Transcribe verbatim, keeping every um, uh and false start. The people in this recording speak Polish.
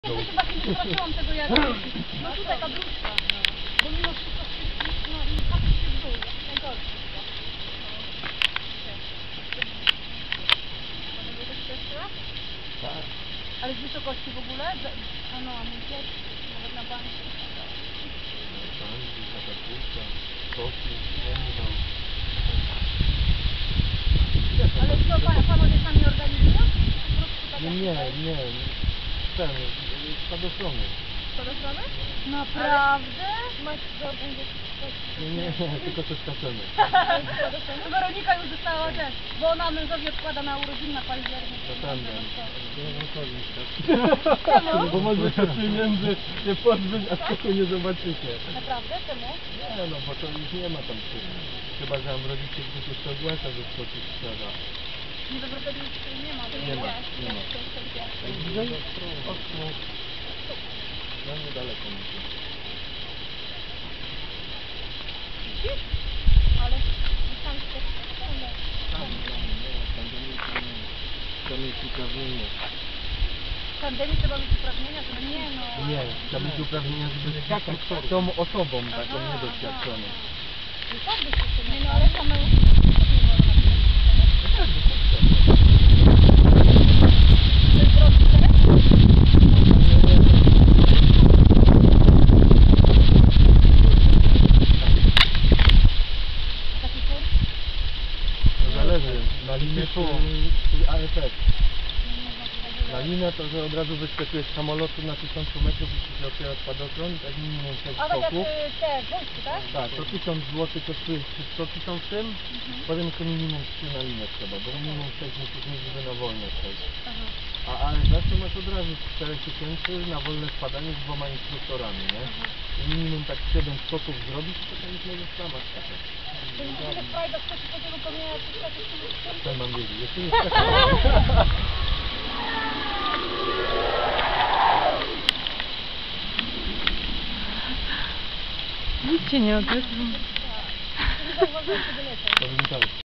Ja chyba nie zobaczyłam tego jak... No tutaj ta dróżka. Bo mimo wszystko wszystkich, no i patrzy się w dół. Najgorsze. Tak. Ale z wysokości w ogóle? A no, a mój pies, nawet na banku. Tam, gdzieś taka puszka, koki, węgla. Ale co, pan, panowie sami organizują? Po prostu tak Nie, jak nie, tutaj? nie. Ten, spadochrony. Spadochrony? Naprawdę? Masz zorganizować coś? Nie, nie, nie, tylko to skaczemy. To Weronika już dostała też, bo ona mężowi odkłada na urodziny na październik. To tam dam. Czemu? Bo może się pieniędzy nie pozbyć, a tylko nie zobaczycie. Naprawdę? Czemu? Nie no, bo to już nie ma tam przy... Chyba, że mam rodzice gdzieś jeszcze ogłasza, że skoczyć trzeba. Nie, dobra, wtedy już nie ma. Nie ma, nie ma. Bliżej? Ostro. No niedaleko myślę. Widzisz? Ale tam się Tam, tam, nie, tam do mnie to nie. Tam jest uprawnienie. w pandemii trzeba mieć uprawnienia, to nie no. Nie, trzeba mieć uprawnienia, żeby skakać z tą osobą taką Aha, niedoświadczoną. I tak by się nie, no ale same nie wolno. No tak, by się chciało. To jest drogi teren? Taki kurs? To zależy, na linę czy, czy A F S. Na linę to, że od razu wyskakujesz z samolotu na tysiąc metrów i ci się otwiera spadochron, tak minimum sześć A tak jak skoków. y, te wojsku, tak? Tak, to tysiąc złotych kosztuje trzysta są w tym, potem jeszcze minimum trzy na linę trzeba, bo minimum sześć musisz mieć, żeby na wolne przejść. Aha. A A F S to masz od razu cztery tysiące na wolne spadanie z dwoma instruktorami, nie? I minimum tak siedem skoków zrobić, to potem już możesz sama skakać. Czyli widzę, że frajda skoczy poziom pewnie jakiś taki Co mam wiedzieć? Jeszcze nie skakałem. Nikt cię nie odezwał. Nie zauważyłem, kiedy lecę. To bym tak.